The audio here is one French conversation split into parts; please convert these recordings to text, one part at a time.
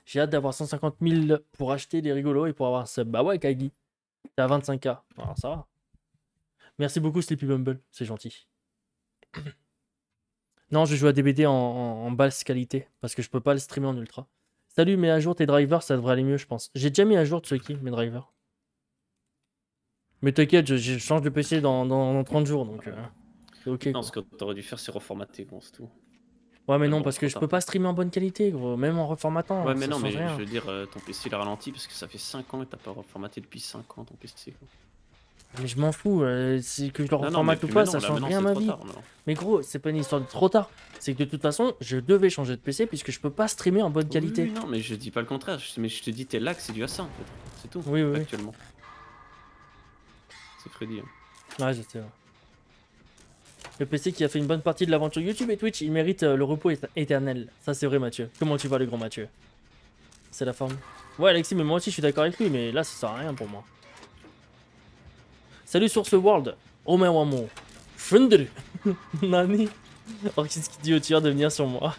J'ai hâte d'avoir 150 000 pour acheter des rigolos et pour avoir un sub. Bah ouais, Kaigi. T'es à 25K. Alors ça va. Merci beaucoup, Sleepy Bumble. C'est gentil. Non, je joue à DBD en basse qualité parce que je peux pas le streamer en ultra. Salut, mets à jour tes drivers, ça devrait aller mieux, je pense. J'ai déjà mis à jour Tsuki, mes drivers. Mais t'inquiète, je change de PC dans 30 jours, donc c'est ok. Non, Quoi. ce que t'aurais dû faire, c'est reformater, gros, c'est tout. Ouais, mais non, bon, parce que je peux pas streamer en bonne qualité, gros, même en reformatant. Ouais, mais ça non, change mais rien. je veux dire, ton PC il a ralenti parce que ça fait 5 ans et t'as pas reformaté depuis 5 ans ton PC. Quoi. Mais je m'en fous, c'est que je le Non, non, mais reformate ou plus pas, maintenant, ça là, change maintenant rien à c'est ma trop vie. tard. Maintenant. Mais gros, c'est pas une histoire de trop tard. C'est que de toute façon, je devais changer de PC puisque je peux pas streamer en bonne qualité. Oui, non, mais je dis pas le contraire. Mais je te dis, t'es lag, c'est dû à ça en fait. C'est tout, Oui, oui, actuellement. C'est Freddy. Hein. Ouais, je sais. Ouais. Le PC qui a fait une bonne partie de l'aventure YouTube et Twitch, il mérite le repos éternel. Ça, c'est vrai, Mathieu. Comment tu vas, le grand Mathieu? C'est la forme. Ouais, Alexis, mais moi aussi, je suis d'accord avec lui, mais là, ça sert à rien pour moi. Salut Source World. Omen Wamo. Fundru. Nani. Alors, qu'est-ce qu'il dit au tueur de venir sur moi?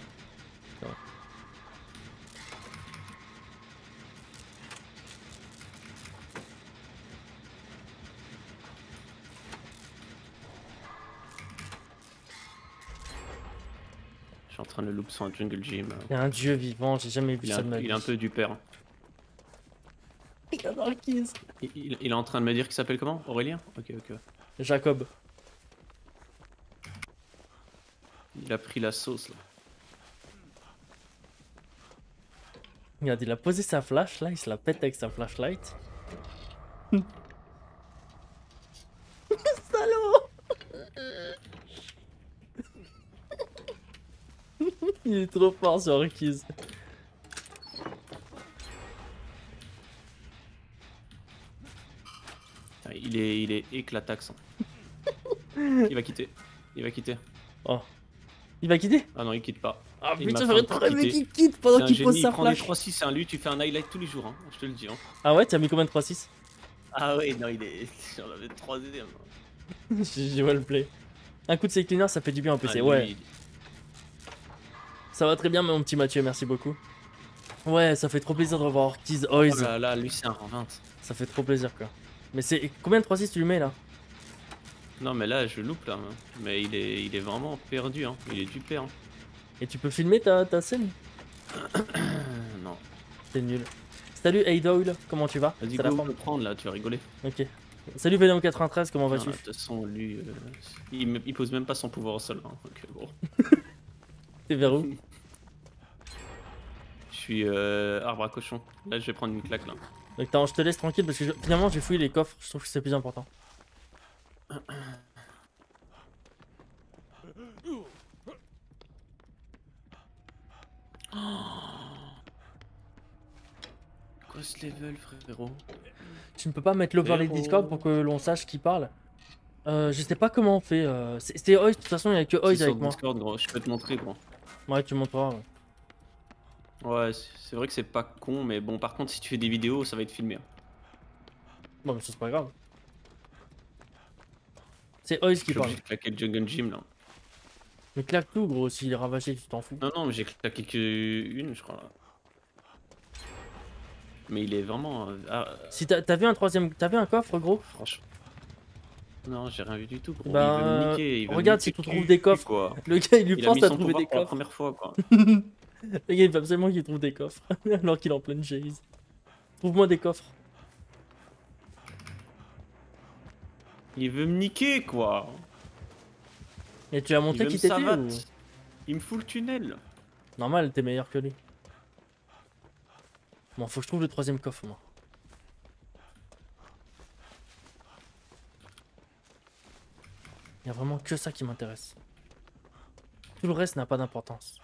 Je suis en train de loop sur un jungle gym. Il y a un dieu vivant, j'ai jamais vu ça de ma vie. Il est un peu du père. Hein. Il a Marquise. Il est en train de me dire qu'il s'appelle comment? Aurélien? Ok, ok. Jacob. Il a pris la sauce là. Regarde, il a posé sa flash là, il se la pète avec sa flashlight. Salaud. Il est trop fort sur Orkiz. Il est éclataxe. Hein. Il va quitter. Il va quitter. Oh. Il va quitter? Ah non, il quitte pas. Ah Il putain, m'a j'aurais fait trop aimé quitter. qu'il quitte pendant qu'il pose Il sa prend des flash. 3-6, c'est un lui, tu fais un highlight tous les jours, hein, je te le dis. Hein. Ah ouais, t'as mis combien de 3-6? Ah ouais, non, il est. J'en avais 3ème. J'ai le play. Un coup de cleaner, ça fait du bien au PC, ouais. Ça va très bien, mon petit Mathieu, merci beaucoup. Ouais, ça fait trop plaisir de revoir Orkiz Oiz. Oh là là, lui c'est un rang 20. Ça fait trop plaisir quoi. Mais c'est combien de 3-6 tu lui mets là? Non mais là je loupe là, hein. Mais il est vraiment perdu, hein. Il est du père. Hein. Et tu peux filmer ta scène? Non. C'est nul. Salut Eidoil, comment tu vas? Vas-y, C'est la go forme. le prendre là, tu vas rigoler. Ok. Salut Venom93, comment vas-tu? De toute façon, lui, il pose même pas son pouvoir au sol. Hein. Donc, bon. T'es vers où? Je suis arbre à cochon. Là je vais prendre une claque là. Donc attends, je te laisse tranquille parce que finalement j'ai fouillé les coffres, je trouve que c'est plus important. Quoi ce level, frérot? Tu ne peux pas mettre l'overlay Discord pour que l'on sache qui parle. Je sais pas comment on fait. C'était Oiz, de toute façon il y a que Oiz avec moi. Discord, gros. Je peux te montrer, gros. Ouais, tu montreras. Ouais. Ouais, c'est vrai que c'est pas con, mais bon, par contre, si tu fais des vidéos, ça va être filmé. Hein. Bon, mais ça c'est pas grave. C'est Oiz qui parle. J'ai claqué le Jungle Gym là. Mais claque tout, gros, s'il est ravagé, tu t'en fous. Non, non, mais j'ai claqué qu'une, je crois là. Mais il est vraiment. Si t'as vu un troisième. T'as vu un coffre, gros? Franchement. Non, j'ai rien vu du tout. Gros. Bah, il veut me niquer, il veut regarde me si niquer tu trouves des coffres. Quoi. Le gars il lui Il a pense mis à son trouver pouvoir des pour la coffres. première fois quoi. Le gars il veut absolument qu'il trouve des coffres. Alors qu'il est en pleine chase. Trouve-moi des coffres. Il veut me niquer quoi. Et tu as montré qui t'étais ou... Il me fout le tunnel. Normal, t'es meilleur que lui. Bon, faut que je trouve le troisième coffre, moi. Il y a vraiment que ça qui m'intéresse. Tout le reste n'a pas d'importance.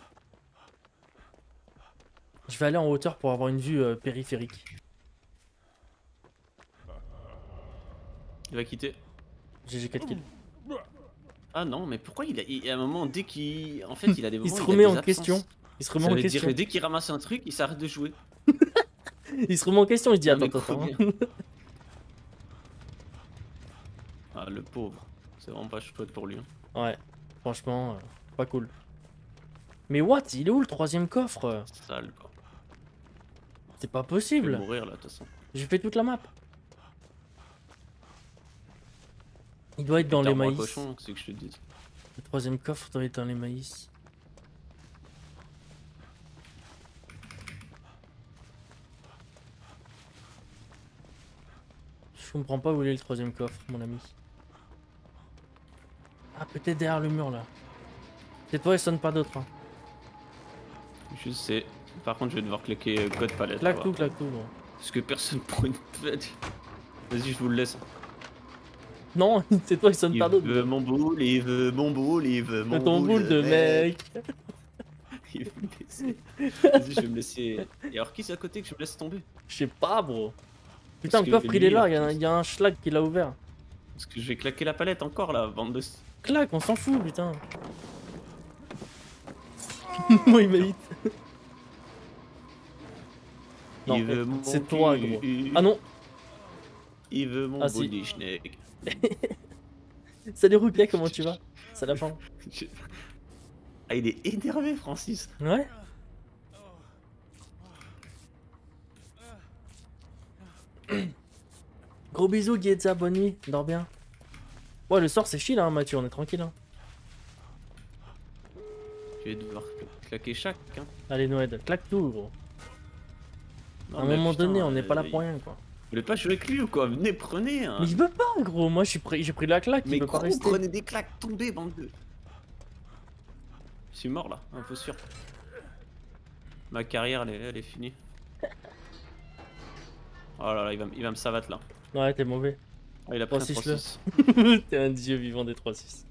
Je vais aller en hauteur pour avoir une vue périphérique. Il va quitter. GG 4 kills. Ah non, mais pourquoi il à un moment, dès qu'il. En fait, il a des moments. Il se remet en question. Il se remet en question. Dire, dès qu'il ramasse un truc, il s'arrête de jouer. Il se remet en question, il se dit attends, attends. Ah, le pauvre. C'est vraiment pas chouette pour lui. Hein. Ouais, franchement, pas cool. Mais what? Il est où le troisième coffre? Sale quoi. C'est pas Je vais possible. mourir là, de toute façon. J'ai fait toute la map. Il doit être dans les Putain, moi, maïs. cochon, c'est que je te dis. Le troisième coffre doit être dans les maïs. Je comprends pas où il est le troisième coffre, mon ami. Ah, peut-être derrière le mur là. C'est toi et sonne pas d'autres. Hein. Je sais. Par contre, je vais devoir cliquer code palette. Claque quoi. tout, claque tout. Gros. Parce que personne prend une palette. Vas-y, je vous le laisse. Non, c'est toi et sonne Il pas d'autres. veut mon boule, il veut mon boule, il veut mon Ton boule de mec. Il veut me laisser. Vas-y, je vais me laisser. Et alors, qui c'est à côté que je me laisse tomber? Je sais pas, bro. Putain, Parce le que coffre il est lui, là, en il y a un schlag qui l'a ouvert. Parce que je vais claquer la palette encore là, bande de. Clac, on s'en fout, putain. Moi, il m'a hit. Non, Il veut mon c'est toi, cul. gros. Ah non. Il veut mon Ah, si. body schneck. Salut Rupia, comment tu vas? C'est la fin. Ah, il est énervé, Francis. Ouais. Gros bisous, Gietza, bonne nuit, dors bien. Ouais, le sort c'est chill, hein, Mathieu, on est tranquille. Hein. Je vais devoir claquer chaque. Hein. Allez, Noël, claque tout, gros. Non, À un mais moment putain, donné, on n'est pas là il- pour rien, quoi. Vous voulez pas jouer avec lui ou quoi? Venez, prenez. Hein. Mais il veut pas, gros. Moi, j'ai pris la claque, Mais il veut pas gros, rester. prenez des claques, tombez, bande de. Je suis mort là, un peu sûr. Ma carrière, elle est finie. Oh là là, il va me savater là. Ouais, t'es mauvais. Ah, il a pris un 3-6 le. 3-6. T'es un dieu vivant des 3-6.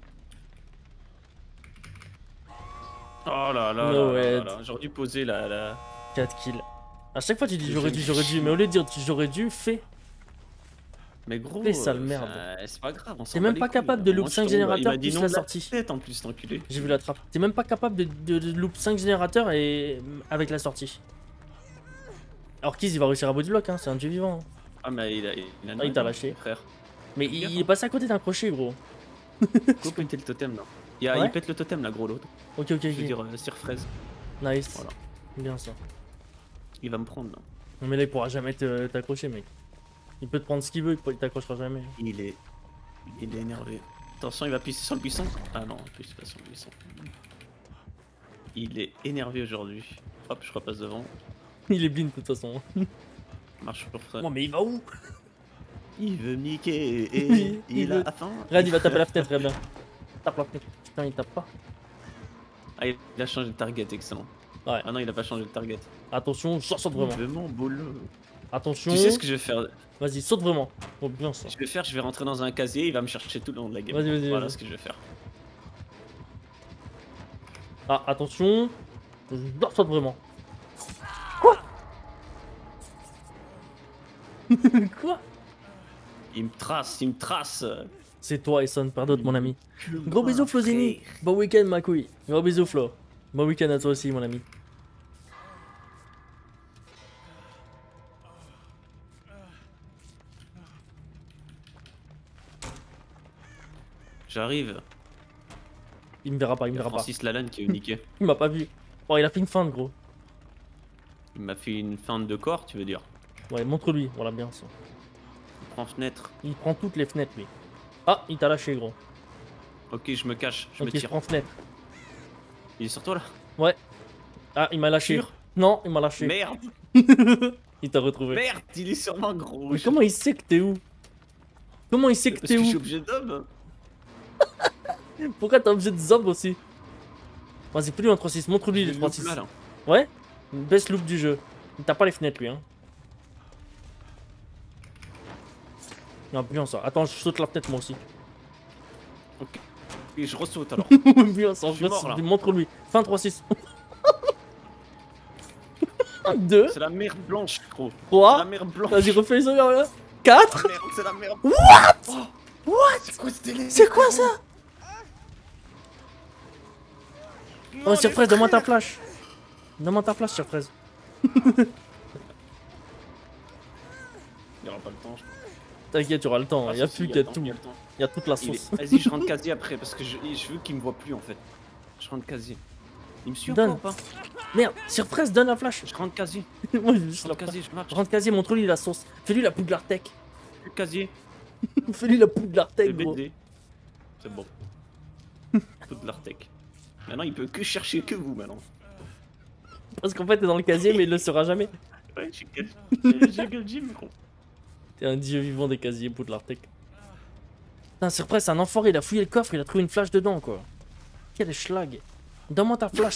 Oh là là, No là, là, head. là. J'aurais dû poser la... 4 kills. À chaque fois, tu dis Je j'aurais fais dû, une j'aurais dû. chier. Mais au lieu de dire j'aurais dû, fais. Mais gros, Les sales merdes. c'est pas grave, on s'en T'es bat même les pas couilles, capable là. de Moi, loop je 5 tombe, générateurs il m'a dit plus non la de sortie. tête en plus, l'enculé. J'ai vu la trappe. T'es même pas capable de loop 5 générateurs et avec la sortie. Alors Kiz il va réussir à bodyblock, hein, c'est un dieu vivant. Hein. Ah, mais il a Ah, il t'a lâché. frère. Mais il est passé à côté d'un crochet, gros. Go péter le totem là. Ouais. Il pète le totem là, gros, l'autre. Ok, ok, Je veux ok. dire, Sir Fraise. Nice. Voilà. Bien ça. Il va me prendre là. Non, mais là, il pourra jamais t'accrocher, mec. Il peut te prendre ce qu'il veut, il t'accrochera jamais. Il est énervé. Attention, il va pisser sur le buisson. Ah non, il pisse pas sur le buisson. Il est énervé aujourd'hui. Hop, je repasse devant. Il est blind de toute façon. Marche sur Fraise. Non, mais il va où? Il veut me niquer Oui, et il il veut. a faim. Regarde, il va taper la fenêtre, très bien. Tape la fenêtre. Putain, il tape pas. Ah, il a changé de target, excellent. Ouais. Ah non, il a pas changé de target. Attention, saute vraiment. Il veut mon boulot. Attention. Tu sais ce que je vais faire? Vas-y, saute vraiment. Oh, bien ça. Je vais rentrer dans un casier, il va me chercher tout le long de la game. Vas-y, vas-y, Voilà vas-y. ce que je vais faire. Ah, attention. Saute vraiment. Quoi? Il me trace. C'est toi, Esson, par d'autres, mon ami. Gros bisous, Flozini. Bon week-end, ma couille. Gros bisous, Flo. Bon week-end à toi aussi, mon ami. J'arrive. Il me verra pas, il Il me y a verra pas. Francis Lalanne qui est niqué. Il m'a pas vu. Oh, il a fait une feinte, gros. Il m'a fait une feinte de corps, tu veux dire. Ouais, montre-lui. Voilà, bien ça. Il prend fenêtre. Il prend toutes les fenêtres, lui. Ah, il t'a lâché, gros. Ok, je me cache, je Ok, me je tire. prends fenêtre. Il est sur toi là. Ouais. Ah, il m'a lâché. Sûr Non, il m'a lâché. Merde. Il t'a retrouvé. Merde, il est sur moi, gros. Mais comment il sait que t'es où? Comment il sait que Parce t'es que je suis où? obligé d'homme. Pourquoi t'es obligé de zob aussi? Vas-y, fais-lui un 3-6. Montre-lui les 3-6. Là, là. Ouais? Baisse loop du jeu. Il t'a pas les fenêtres, lui, hein. Non, bien ça. Attends, je saute la fenêtre, moi aussi. Ok. Et je ressaute alors. Bien ça, Je suis mort, là. montre-lui. Fin 3-6. 2, C'est la merde blanche, gros. C'est 3. la merde blanche. Vas-y, refais les secondes, là. 4. Merde, c'est la merde. What? What? C'est quoi ce délire? C'est quoi ça? Oh, Surprise, donne-moi ta flash. Donne-moi ta flash, Surprise. Il y aura pas le temps, je pense. T'inquiète, tu auras le temps. Ah, Il y a si, plus si, qu'il y a le tout. temps, il y a le temps. Il y a toute la Il sauce. est- Vas-y, je rentre casier après parce que je veux qu'il me voit plus en fait. Je rentre casier. Il me suit Donne. encore ou pas? Merde, surprise, donne la flash. Je rentre casier. Moi, je Je suis rentre là. casier, je marche. Je rentre casier, montre-lui la sauce. Fais-lui la poudre tech. Le casier. Fais-lui la poudre tech, C'est gros. BD. C'est bon. Tout de l'artec. Maintenant, il peut que chercher que vous maintenant. Parce qu'en fait, t'es dans le casier, mais il le sera jamais. Ouais, j'ai gueule Jim, gros. T'es un dieu vivant des casiers, poudre tech. Putain, surprise, c'est un enfoiré. Il a fouillé le coffre, il a trouvé une flash dedans, quoi. Quel schlag. Donne-moi ta flash.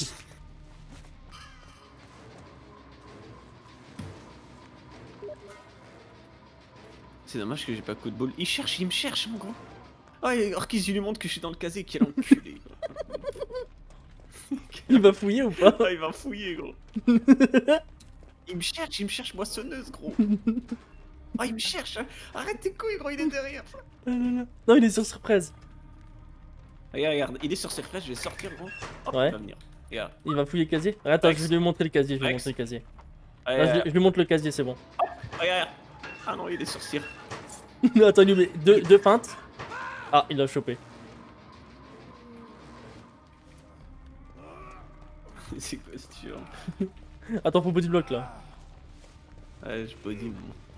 C'est dommage que j'ai pas coup de bol. Il me cherche, mon gros. Ah, et alors qu'il lui montre que je suis dans le casier, quel enculé. Il va fouiller ou pas? Ah, il va fouiller, gros. Il me cherche moissonneuse, gros. Ah, il me cherche. Hein. Arrête tes couilles, gros, il est derrière. Non, il est sur surprise. Regarde, il est sur surface, je vais sortir, gros. Hop, Ouais. il va venir. Regarde. Il va fouiller le casier. Attends, Rex. je vais lui montrer le casier. Je vais lui Rex. montrer le casier. Regarde, Là, je lui montre le casier, c'est bon. regarde. Ah non, il est sur cire. Attends, il lui met deux feintes. Ah, il l'a chopé. C'est quoi ce tueur? Attends, faut body block là. Ouais, je body,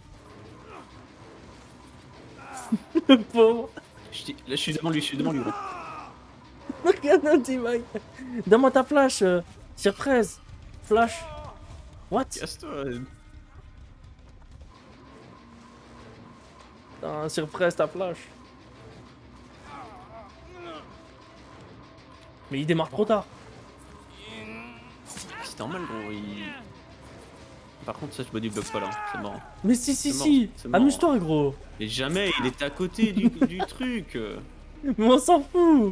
Pauvre. Là, je suis devant lui, gros. Regarde un petit mec. Donne-moi ta flash. Surprise. Flash. What? Casse-toi. Putain, surprise ta flash. Mais il démarre trop tard. C'est normal, gros. Par contre, ça, je body block pas là. C'est marrant. Mais si, C'est mort, si. c'est mort. Amuse-toi, gros. Mais jamais, il était à côté du truc. Mais on s'en fout.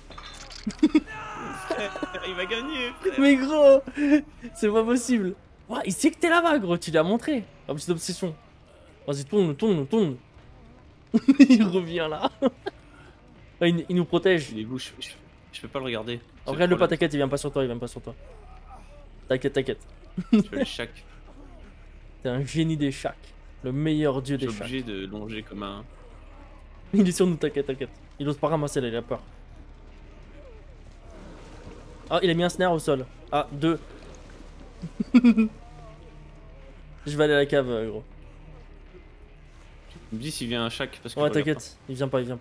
Frère, il va gagner, frère. Mais gros, c'est pas possible. Ouah, il sait que t'es là-bas, gros. Tu l'as montré. Ah, petite obsession. Vas-y, tourne. Il revient là. Ah, il nous protège. Il est louche. Je peux pas le regarder. Oh, regarde-le pas, t'inquiète, il vient pas sur toi, T'inquiète. Je fais le chac. T'es un génie des shacks. Le meilleur dieu Je des suis shacks. obligé de longer comme un. Il est sur nous, t'inquiète. Il ose pas ramasser là, il a peur. Ah, il a mis un snare au sol. Ah, 2. Je vais aller à la cave, gros. Il me dit s'il vient un chac parce que. Ouais, t'inquiète, il vient pas.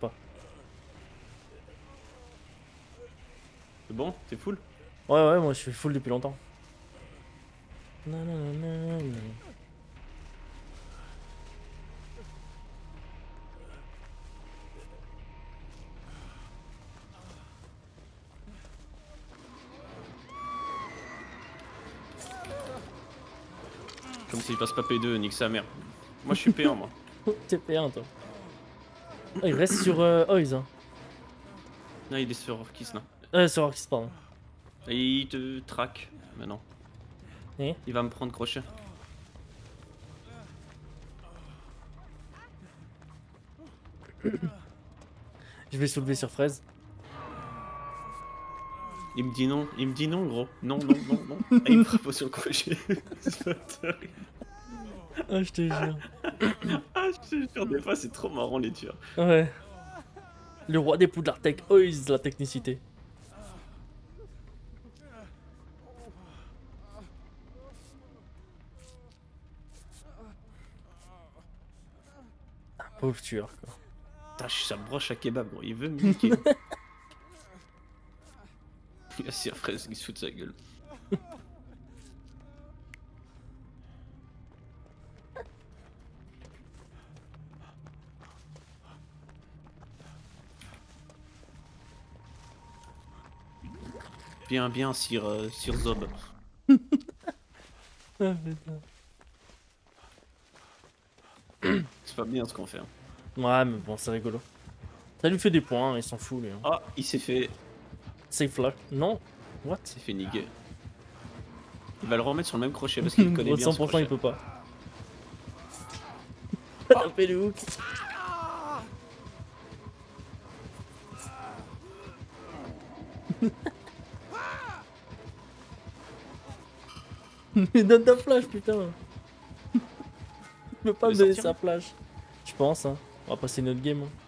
C'est bon? T'es full? Ouais, moi je suis full depuis longtemps. Nanana. Comme s'il passe pas P2, nique sa mère. Moi je suis P1, moi. T'es P1 toi. Ah, il reste sur Oiz. Hein. Non, il est sur Kiss là. Sur Orkis, pardon. Et il te traque maintenant. Et Il va me prendre crochet. je vais soulever sur fraise. Il me dit non, gros. Non. Et il me frappe sur le crochet. C'est pas terrible. Ah, je te jure. Ah, je te jure, des fois c'est trop marrant les tueurs. Ouais. Le roi des poudres tech, Oiz, la technicité. Un pauvre tueur, quoi. Putain, ça broche à kebab, gros. Il veut me niquer. Il a Sir Fraise qui se fout de sa gueule. Bien, Sir Zob. Ah, putain. C'est pas bien ce qu'on fait. Hein. Ouais, mais bon, c'est rigolo. Ça lui fait des points, il s'en fout, lui. Hein. Ah, il s'est fait Safe là. Non. What? niquer. Il va le remettre sur le même crochet parce qu'il connaît bien ce 100% crochet. il peut pas. T'as fait le hook. Mais donne ta flash, putain. Il peut pas me donner sa flash. Je pense, hein. On va passer notre game. Hein.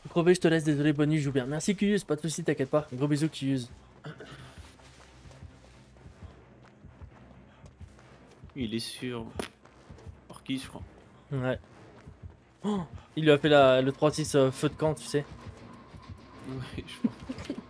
Gros bisous, je te laisse, désolé, bonne nuit, joue bien. Merci Cuyus, pas de soucis, t'inquiète pas. Gros bisous Cuyus. Il est sur Orkis, je crois. Ouais. Oh, il lui a fait le 3-6 feu de camp, tu sais. Ouais, je crois.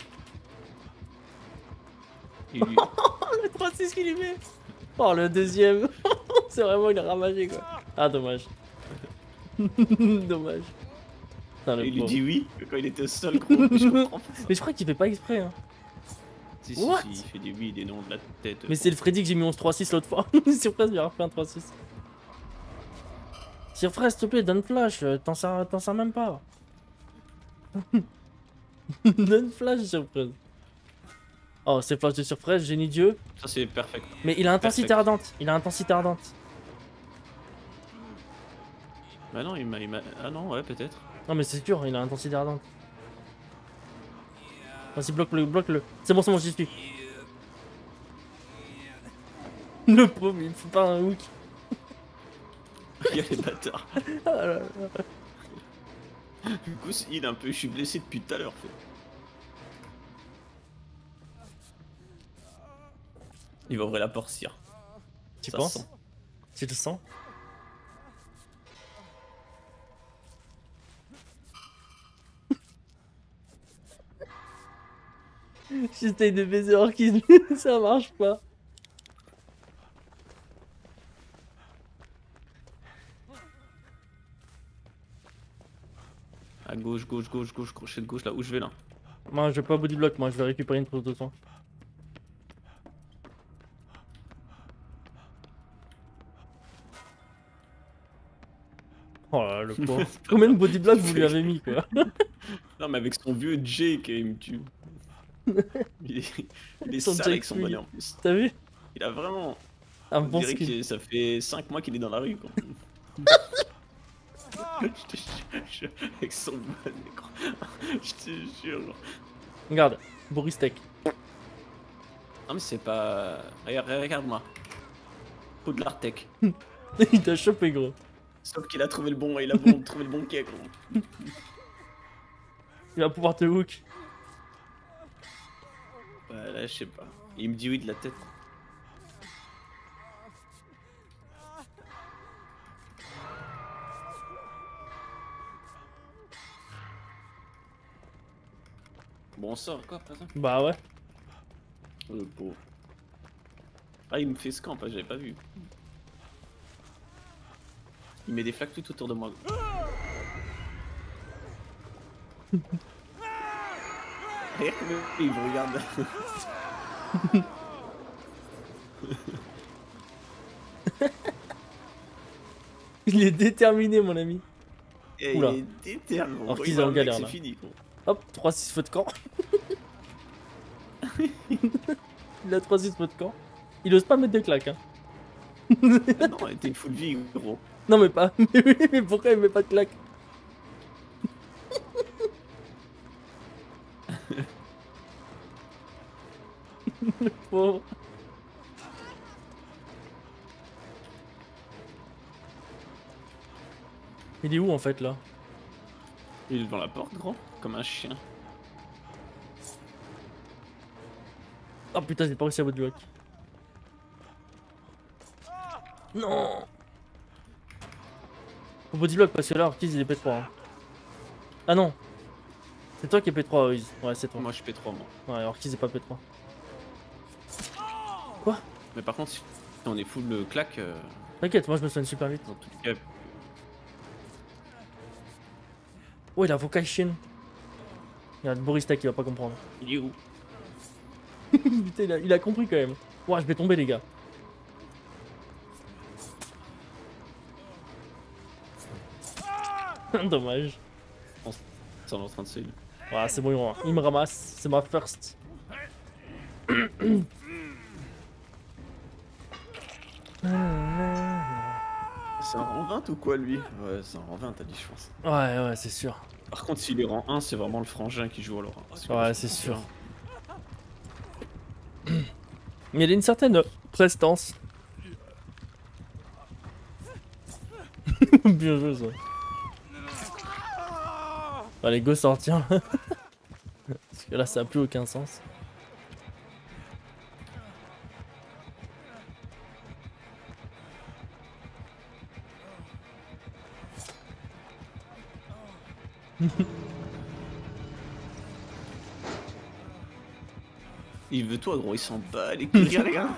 Il lui... Le 3-6 qu'il lui met. Oh, le deuxième. C'est vraiment, il a ramagé quoi. Ah, dommage. Dommage. Putain, le il lui pauvre. dit oui quand il était au sol, gros. Je comprends pas ça. Mais je crois qu'il fait pas exprès. Hein. Si, What? il fait des oui, des non de la tête. Mais c'est le Freddy que j'ai mis 11-3-6 l'autre fois. Surprise, il a refait un 3-6. Surprise, s'il te plaît, donne flash. T'en sers même pas. Donne flash, surprise. Oh, c'est flash de surprise, génie Dieu. Ça, c'est perfect. Mais il a intensité Perfect. ardente. Il a intensité ardente. Bah non, il m'a... Ah non, ouais, peut-être. Non, mais c'est sûr, il a intensité ardente. Vas-y, bloque-le, bloque-le. C'est bon, j'y suis. Le pauvre, il faut pas un hook. Il y a les bâtards. Ah là là. Du coup, il est un peu... Je suis blessé depuis tout à l'heure, fait. Il va ouvrir la porte, Sire. Tu Ça penses? sent. Tu le sens? J'essaye de baiser Orchis, mais ça marche pas. À gauche, gauche, gauche, gauche, crochet de gauche, là où je vais là. Moi, je vais pas body block, moi, je vais récupérer une trousse de sang. Oh là là, le pauvre. Combien de body block vous lui avez mis, quoi? Non, mais avec son vieux Jake, il me tue. Il est Son sale Jake avec son Free. bonnet en plus. T'as vu? Il a vraiment. Un On bon dirait skin. que ça fait 5 mois qu'il est dans la rue, quoi. Je te jure, avec son bonnet, quoi. Je te jure. Genre. Regarde, Boris Tech. Non, mais c'est pas. Regarde-moi. Poudlard Tech. Il t'a chopé, gros. Sauf qu'il a trouvé le bon, trouvé le bon quai, gros. Il va pouvoir te hook. Bah là, je sais pas. Il me dit oui de la tête. Bon, on sort quoi, par exemple? Bah ouais. Le pauvre. Ah, il me fait scamp, hein, j'avais pas vu. Il met des flaques tout autour de moi. Regarde, il me regarde. Il est déterminé, mon ami. Et Oula. il est déterminé. Alors qu'ils sont en galère, c'est là. fini, gros. Hop, 3-6 feu de camp. Il a 3-6 feu de camp. Il ose pas mettre de claques, hein. Ah non, elle était full vie, gros. Non, mais pas. Mais oui, mais pourquoi il met pas de claques? Le pauvre. Il est où en fait là? Il est devant la porte, gros, comme un chien. Oh putain, j'ai pas réussi à body block. Non! Faut body block parce que là, Ortiz il est P3. Hein. Ah non! C'est toi qui es P3, Oiz. Ouais, c'est toi. Moi, je fais 3 mois. Ouais, Ortiz est pas P3. Quoi? Mais par contre, si on est full claque, T'inquiète, moi je me soigne super vite. dans tous les cas, Oh, il a vocation. Il y a le Borista qui va pas comprendre. il est où? Putain, il a compris quand même. Ouah, je vais tomber, les gars. Dommage. C'est en train de se... Ouais, c'est bon, il me ramasse. C'est ma first. C'est un rang 20 ou quoi, lui? Ouais, c'est un rang 20, t'as dit, je pense. Ouais, c'est sûr. Par contre, s'il est rang 1, c'est vraiment le frangin qui joue alors. Ouais, c'est sûr. Mais il a une certaine prestance. Bien joué, ça. Allez, go sortir. Parce que là, ça a plus aucun sens. Il veut toi, gros, il s'en bat les couilles, regarde.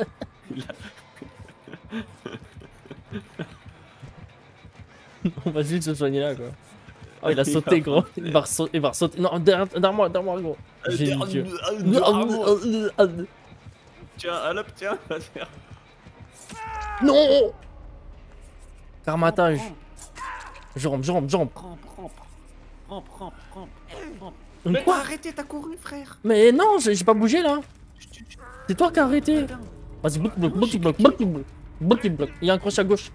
On va juste se soigner là, quoi. Oh, il a sauté, gros. Il va ressauter. Non, derrière moi, gros. J'ai une Dieu. Tiens, allop, tiens, va faire. Non! Karmatage. Je rampe. Rampe. Mais Mais quoi? arrêtez, t'as couru, frère. Mais non, j'ai pas bougé là. C'est toi qui as arrêté. Vas-y, bloc. Il y a un crochet à gauche.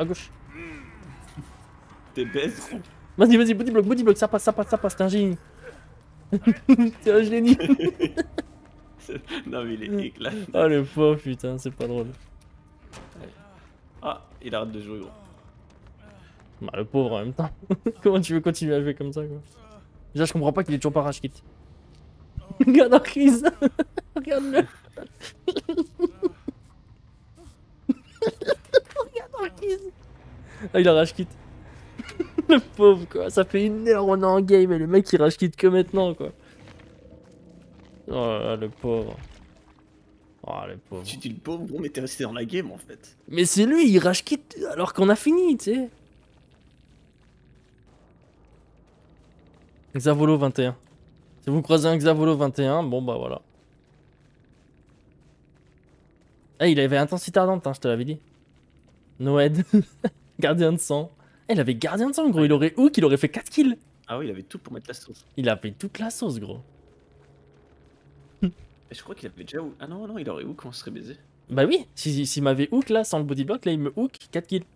T'es bête, gros. Vas-y, body block, ça passe, t'es un génie. T'es un génie. Non, mais il est éclaté. Ah le pauvre, putain, c'est pas drôle. Ah, il arrête de jouer, gros. Bah le pauvre en même temps. Comment tu veux continuer à jouer comme ça, quoi? Déjà, je comprends pas qu'il est toujours pas rage quit. Regarde en crise. Regarde-le. Regarde en crise. Ah, il a rage quit. Le pauvre, quoi. Ça fait 1 heure, on est en game et le mec il rage quit que maintenant, quoi. Oh là là, le pauvre. Oh, le pauvre. Tu dis le pauvre, gros, mais t'es resté dans la game, en fait. Mais c'est lui, il rage quit alors qu'on a fini, tu sais. Xavolo 21. Si vous croisez un Xavolo 21, bon bah voilà. Eh, il avait intensité ardente, hein, je te l'avais dit. Noed. Gardien de sang. Eh, il avait gardien de sang, gros. Il aurait hook, il aurait fait 4 kills. Ah oui, il avait tout pour mettre la sauce. Il a fait toute la sauce, gros. Et je crois qu'il avait déjà hook. Ah non, il aurait hook quand on serait baisé. Bah oui, s'il m'avait hook là, sans le body block, là il me hook 4 kills.